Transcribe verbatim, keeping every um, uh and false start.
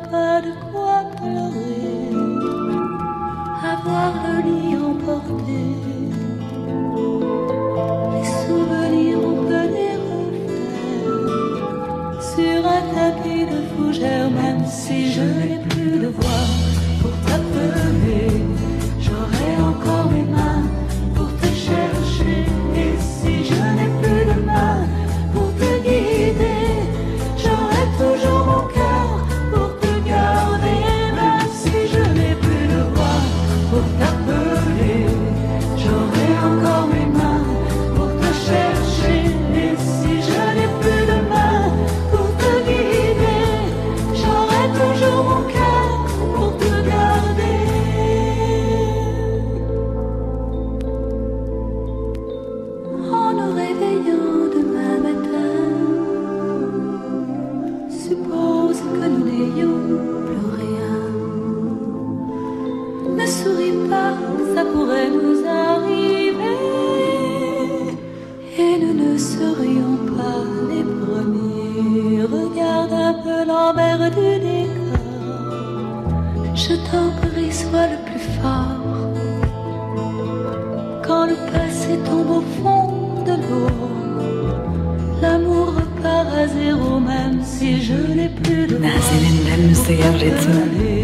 pas de quoi pleurer, avoir le lit emporté. Les souvenirs, on peut les refaire sur un tapis de fougères. Même si je n'ai plus de voix pour t'appeler, j'aurai encore mes mains pour te chercher. Et si je n'ai plus de mains pour te guider, j'aurai toujours mon cœur pour te garder. Même si je n'ai plus de voix pour t'appeler, j'aurai encore mes mains pour te chercher. Et si je n'ai plus de mains pour te guider, j'aurai toujours mon cœur pour te garder. En nous réveillant demain matin, suppose que nous n'ayons plus rien. Ne souris pas, ça pourrait nous arriver, et nous ne serions pas les premiers. Regarde un peu l'envers du décor. Je t'en prie, sois le plus fort. Quand le passé tombe au fond de l'eau, l'amour repart à zéro. Même si je n'ai plus de voix Nazenin ben müzeye pour ritmi. t'appeler,